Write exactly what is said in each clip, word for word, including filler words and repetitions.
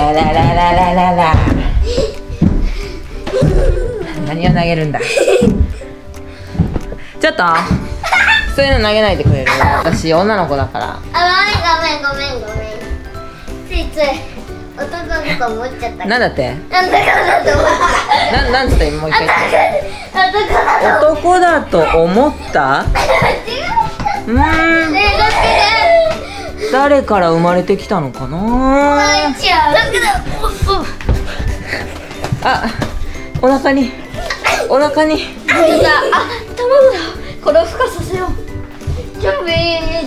ラララララララ。何を投げるんだ。ちょっとそういうの投げないでくれる？私女の子だから。 あ、ごめんごめんごめんごめん。ついつい男の子思っちゃった。 なんだって？ なんだかだと思った。 な、なんつった今もう一回言って。男だと思った？うーん。 ねえ、だってね。 誰から生まれてきたのかな。 泣いちゃう。 あ、お腹に、お腹に。 あ、卵だ。これを孵化させよう。ジャンプ。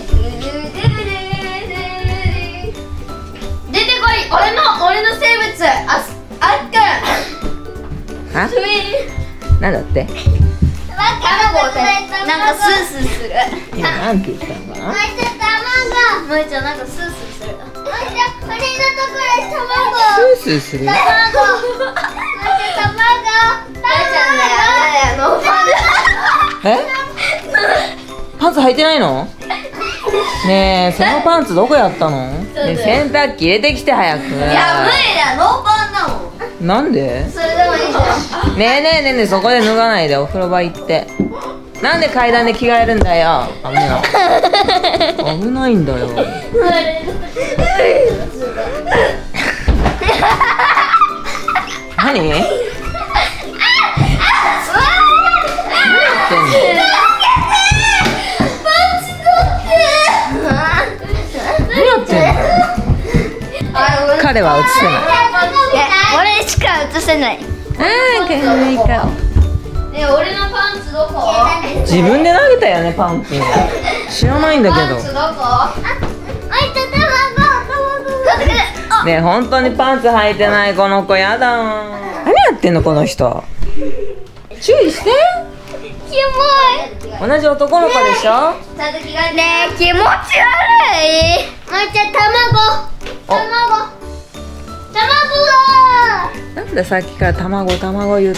出てこい。俺の俺の生物。あ、あっくん。 あ？なんだって？ 卵でなんかスースーする。 今なんて言ったのかな。 もうちょっと卵。もうちょっとなんかスースーする。もうちょっと鳥のところで卵。 スースーする。 卵。もうちょっと卵。大ちゃんね、ノーパン。 え？パンツ履いてないの？ねえ、そのパンツどこやったの？ねえ、洗濯機入れてきて早く。 いや、無理だよ、ノーパンだもん。 なんで？ それでもいいじゃん。 ねえねえねえねえ、そこで脱がないでお風呂場行って。なんで階段で着替えるんだよ。危ない。危ないんだよ。何？何やってんの？何やってんの？彼は映せない。 俺しか映せない。 ああ、かわいい顔。 ねえ、俺のパンツどこ？ 自分で投げたよね、パンツ。知らないんだけど。 パンツどこ？あ、あいた卵、卵。 ねえ、本当にパンツ履いてないこの子やだ。何やってんのこの人。注意して。 キモい。 同じ男の子でしょ。 ちゃんと着替えて。ねえ、気持ち悪い。もうちょっと卵。卵。卵だ。 なんでさっきから卵卵言って。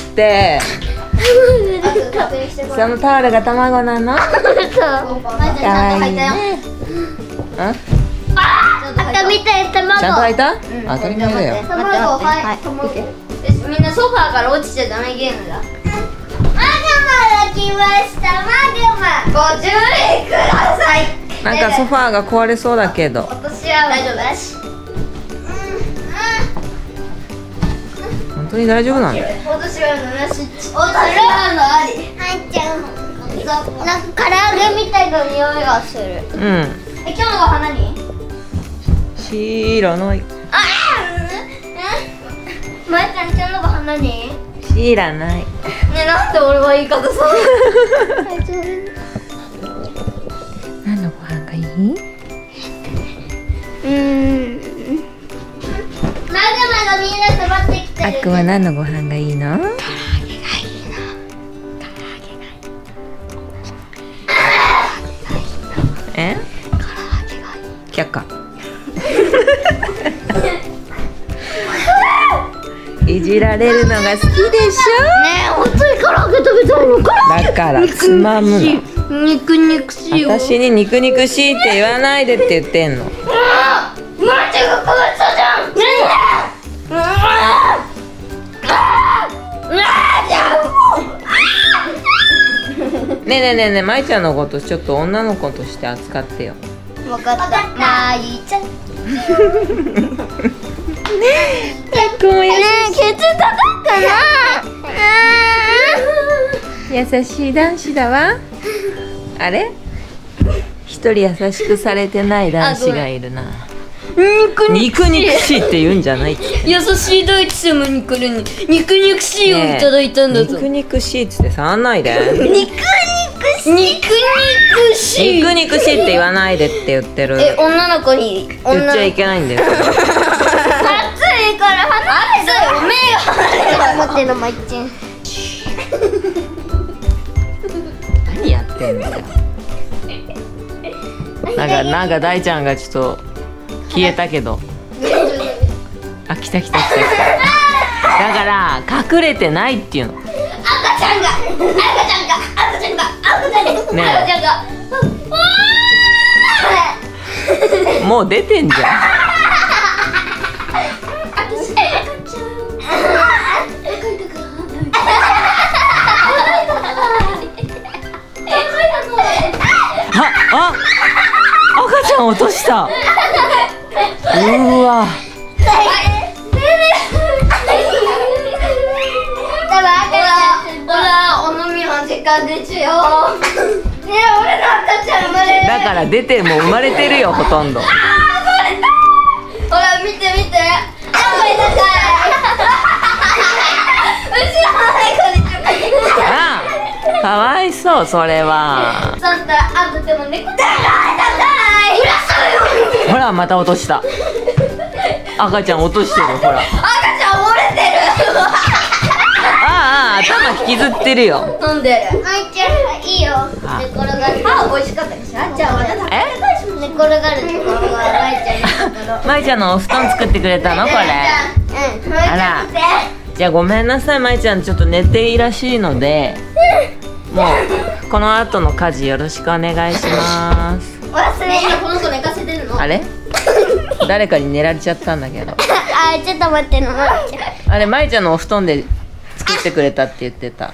そのタオルが卵なの？かわいいね。あ？ あったみたい卵。 ちゃんと履いた？当たり前だよ。 卵、はい。卵。みんなソファーから落ちちゃダメゲームだ。マグマが来ました。マグマ。ご注意ください。 なんかソファーが壊れそうだけど。 私は大丈夫だし。 本当に大丈夫なんだよ。 私は七スイッチ。お、それはのあり。入っちゃう。なんか唐揚げみたいな匂いがする。 うん。 え、今日のご飯何？ 知らない。 ああ。まえちゃん、今日のご飯何？ 知らない。 ね、なんで俺は言い方そう。 何のご飯がいい？ うーん。マグマがみんな迫ってきてる。 あっくんは何のご飯がいいの？え？却下。いじられるのが好きでしょ？ ねえ、本当に唐揚げ食べたいのか？ だからつまむの。 肉肉しいよ。 私に肉肉しいって言わないでって言ってんの。 ああ、マジがかわいそうじゃん。なんだ。 ねえねえねえねえ、まいちゃんのことちょっと女の子として扱ってよ。 わかった。まいちゃん。 ねえ、こうやねえ、ケツ叩くかな。 優しい男子だわ。あれ？一人優しくされてない男子がいるな。 肉肉肉しいって言うんじゃないって。 優しい大地様にからに肉肉しいをいただいたんだぞ。 肉肉しいっつって触んないで。 肉肉しい。肉肉しい。 肉肉しいって言わないでって言ってる。 え、女の子に言っちゃいけないんだよ。 暑いから離れて。おめえが離れて。待ってのまいちん。 何やってんだよ。なんかなんか大ちゃんがちょっと消えたけど。あ、来た来た来た来た。だから隠れてないっていうの。 赤ちゃんが赤ちゃんが赤ちゃんが赤ちゃんがねえ赤ちゃんが。 もう出てんじゃん。 私時間ですよ。ねえ、俺の赤ちゃん生まれる。 だから出てもう生まれてるよほとんど。 あー、生まれた。ほら見て見て。あ、これ高い。後ろの猫にちょっと。 ああ、かわいそうそれは。 そしたらあとでも猫高い高い。 ほらまた落とした。赤ちゃん落としてるほら。 赤ちゃん折れてる。 ああ、頭引きずってるよ。 飲んでる。まいちゃんいいよ。寝転がる。あ、美味しかったでしょ。じゃあまた食べたいし。寝転がるところがまいちゃんのところ。 まいちゃんのお布団作ってくれたのこれ。 うん。 あら。じゃあごめんなさいまいちゃん、ちょっと寝ていいらしいので、もうこの後の家事よろしくお願いします。 忘れ今この子寝かせてるの。 あれ？誰かに寝られちゃったんだけど。 あ、ちょっと待っての。 あれまいちゃんのお布団で作ってくれたって言ってた。ね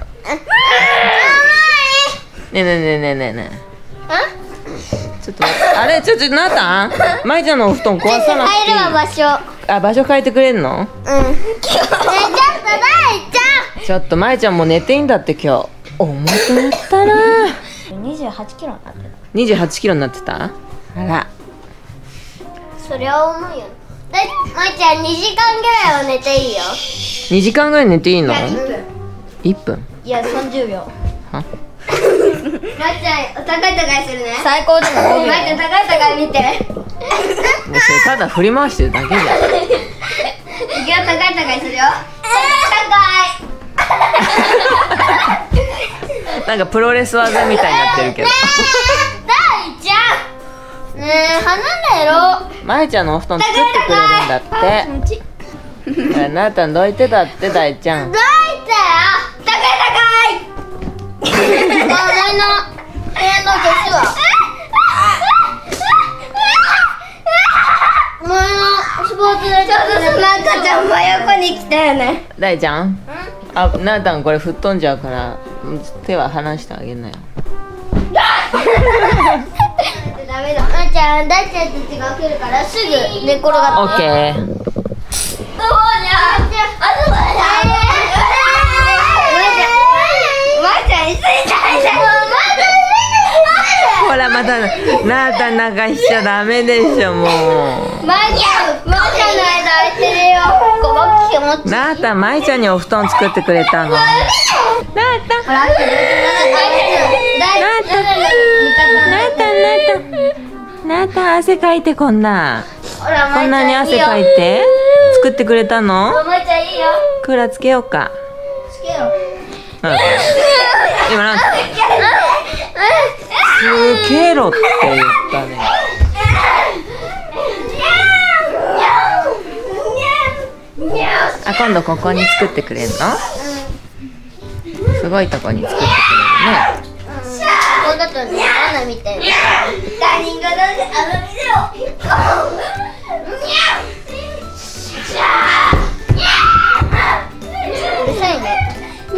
えねえねえねえねえねえ。ちょっと待って、あれちょっとなったん？まいちゃんのお布団壊さなくていい。 入るわ場所。 あ、場所変えてくれんの？ うん。ね、ちょっと大ちゃん。 ちょっとまいちゃんもう寝ていいんだって今日。重くなったな。 にじゅうはちキロになってた。 にじゅうはちキロになってた？あら。 それは重いよ。だい、まいちゃんにじかんぐらいは寝ていいよ。 にじかんぐらい寝ていいの？いっぷん。 いや、さんじゅうびょう。 は？ まいちゃん、高い高いするね。最高でもごびょう。まいちゃん、高い高い見て。 もうそれただ振り回してるだけじゃん。 いくよ、高い高いするよ。 なんかプロレス技みたいになってるけど。 大ちゃん。ねえ、離れろ。 まいちゃんのお布団作ってくれるんだって。あれなーたんどいてだって大ちゃん。 どいてよ。高い高い。あ、前の部屋の消すわ。前のスポーツでちょっとなんかちゃん真横に来たよね。 大ちゃん。あ、なーたんこれ吹っ飛んじゃうから手は離してあげなよ。 ダメだ。まーちゃん、大ちゃんたちが来るからすぐ寝転がって。 オッケー。 そうじゃん。あ、そうじゃん。まーちゃん、椅子に対して。 ほらまたなーたんなんかしちゃダメでしょもう。 まーちゃん、まーちゃんの間空いてるよ。ここ気持ちいい。 なーたんまいちゃんにお布団作ってくれたの。なーたん。 ほら、なーたん、なーたん、 なーたんなーたんなーたん汗かいてこんな。 ほら、 こんなに汗かいて作ってくれたの？ まーちゃんいいよ。 クーラーつけようか。 つけよ。 うん。今なんつけろって言ったね。あ、今度ここに作ってくれるの？すごいとこに作ってくれるね。 ここだとね、マナみたいな。他人がなんであの店を。うるさいね。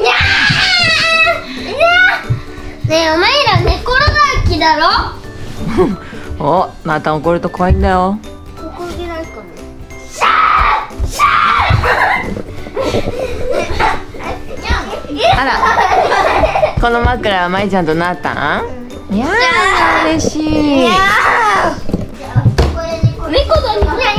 ねえ、お前ら寝転がる気だろ。 お、また怒ると怖いんだよ。 ここいけないかも。 あら、この枕はまいちゃんとなったん？いやー、嬉しい。 猫だに。痛いに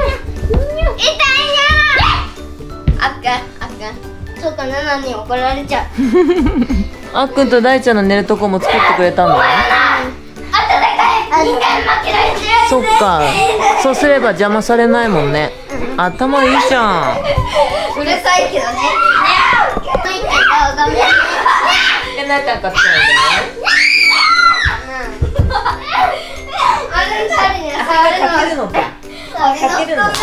ゃ。あっかん、あっかん。そうか、ナナに怒られちゃう。 あっくんと大ちゃんの寝るとこも作ってくれたの？ あたかい。人間負けない。 そっか、そうすれば邪魔されないもんね。頭いいじゃん。 うるさいけどね。 え、なったんかってかけるのか。かけるの。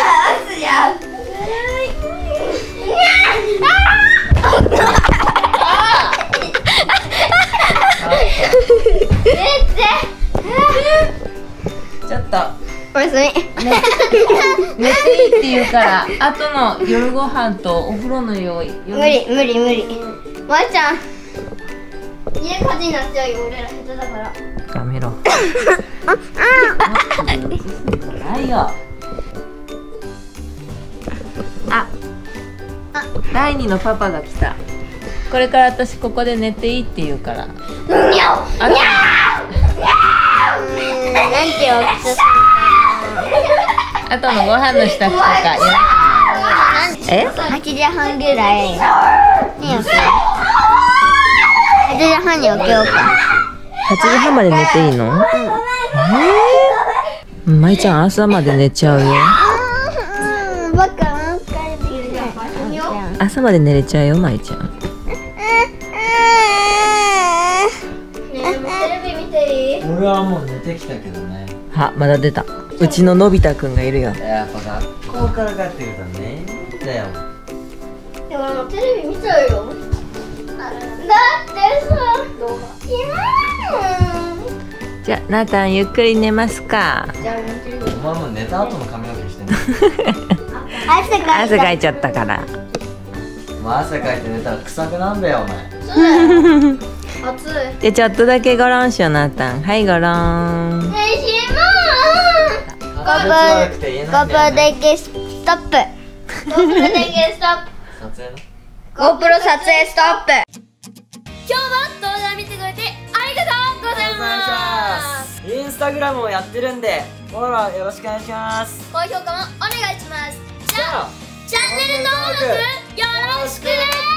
ちょっとおやすみ。 寝ていいって言うから後の夜ご飯とお風呂の用意。 無理無理無理。まーちゃん、家火事になっちゃうよ。俺ら下手だから。 やめろ。ないよ。あ、あ、第二のパパが来た。 これから私ここで寝ていいって言うから。 にゃおにゃおにゃお。なんて大きさ。 あとのご飯の支度とか。え？ はちじはんぐらい。ねえ、はちじはんに起きようか。 はちじはんまで寝ていいの？うん。えー、まいちゃん朝まで寝ちゃうよ。 バカ。 朝まで寝れちゃうよ、まいちゃん。 ねえ、テレビ見ていい？ 俺はもう寝てきたけどね。 あ、まだ出た。うちののび太くんがいるよ。 やっぱ学校から帰ってくるとねだよ。 でももうテレビ見ちゃうよ。だってさ、 じゃあなーたんゆっくり寝ますか。 じゃあ寝てる。 お前も寝た後の髪の毛してね。 汗かい汗かいちゃったから。 もう汗かいて寝たら臭くなんだよお前。 そうだよ。暑い。 でちょっとだけゴロンしようなーたん。はいゴロン。 ねえ、しまー。 鼻口悪くて言えないんだよね。 ゴープロ電源ストップ。ゴープロ電源ストップ。 撮影の GoPro 撮影ストップ。今日も動画見てくれてありがとうございます。 インスタグラムもやってるんでフォローよろしくお願いします。 高評価もお願いします。じゃあじゃあチャンネル登録よろしくね。